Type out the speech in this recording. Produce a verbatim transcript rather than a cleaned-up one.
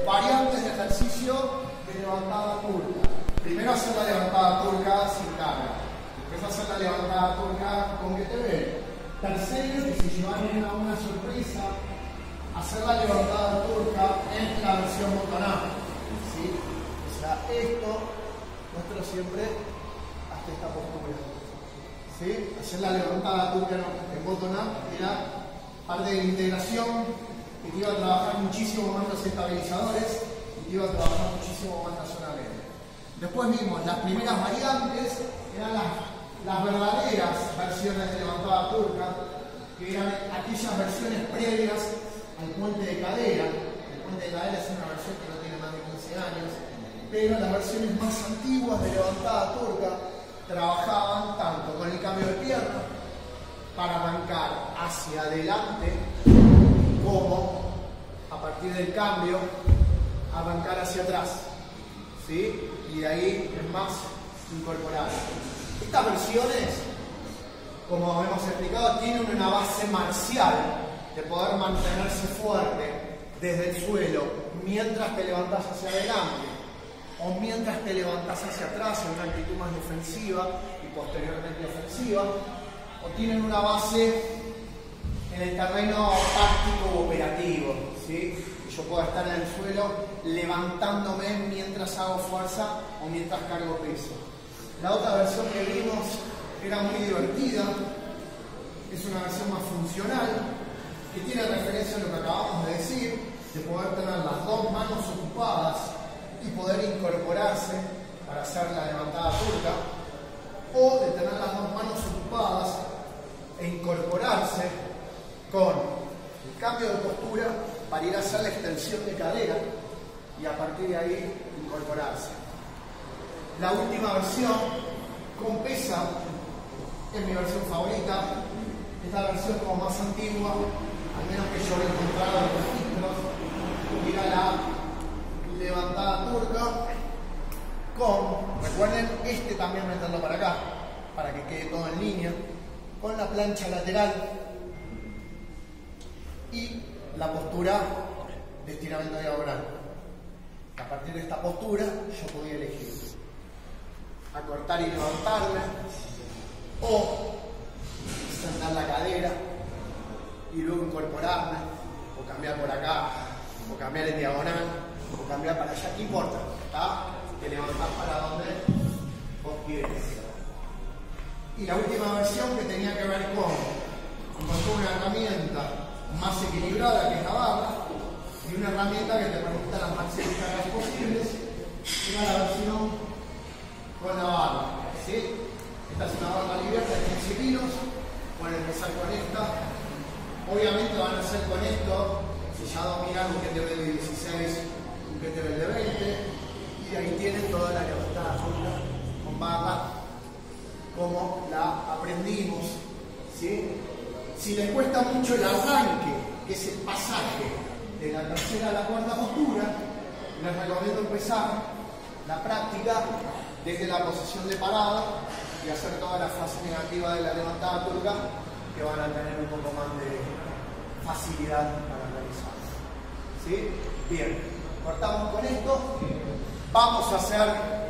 variantes de ejercicio de levantada turca. Primero hacer la levantada turca sin carga. Después hacer la levantada turca con que te ven. Tercero, que si llevan a una sorpresa, hacer la levantada turca en la versión bottom-up. ¿Sí? O sea, esto, nuestro siempre hasta esta postura. ¿Sí? Hacer la levantada turca en bottom-up era parte de la integración que te iba a trabajar muchísimo más los estabilizadores y te iba a trabajar muchísimo más la zona media. Después vimos las primeras variantes, eran las, las verdaderas versiones de levantada turca, que eran aquellas versiones previas al puente de cadera. El puente de cadera es una versión que no tiene más de quince años, pero las versiones más antiguas de levantada turca trabajaban tanto con el cambio de pierna para arrancar hacia adelante, como a partir del cambio arrancar hacia atrás, ¿sí? Y de ahí es más incorporar. Estas versiones, como hemos explicado, tienen una base marcial de poder mantenerse fuerte desde el suelo mientras te levantas hacia adelante o mientras te levantas hacia atrás en una actitud más defensiva y posteriormente ofensiva, o tienen una base en el terreno táctico u operativo, ¿sí? Yo puedo estar en el suelo levantándome mientras hago fuerza o mientras cargo peso. La otra versión que vimos era muy divertida, es una versión más funcional, que tiene referencia a lo que acabamos de decir, de poder tener las dos manos ocupadas y poder incorporarse para hacer la levantada turca, o de tener las dos manos ocupadas e incorporarse con el cambio de postura para ir a hacer la extensión de cadera y a partir de ahí incorporarse. La última versión con pesa es mi versión favorita, es la versión como más antigua, al menos que yo he encontrado en los registros, y era la levantada turca con, recuerden, este también meterlo para acá, para que quede todo en línea, con la plancha lateral y la postura de estiramiento diagonal. A partir de esta postura yo podía elegir acortar y levantarme, o sentar la cadera y luego incorporarme, o cambiar por acá, o cambiar en diagonal, o cambiar para allá, ¿qué importa? ¿Está? Te levantás para donde vos quieres. Y la última versión que tenía que ver con, con una herramienta más equilibrada, que es la barra, y una herramienta que te permita las máximas cargas posibles, era la versión con la barra, ¿sí? Esta es una barra abierta de quince kilos, pueden empezar con esta. Obviamente van a hacer con esto, si ya dominan un kettlebell de dieciséis, un kettlebell de veinte, y de ahí tienen toda la levantada turca con barra, como la aprendimos, ¿sí? Si les cuesta mucho el arranque, que es el pasaje de la tercera a la cuarta postura, les recomiendo empezar la práctica desde la posición de parada y hacer toda la fase negativa de la levantada turca, que van a tener un poco más de facilidad para realizar. ¿Sí? Bien, cortamos con esto. Vamos a hacer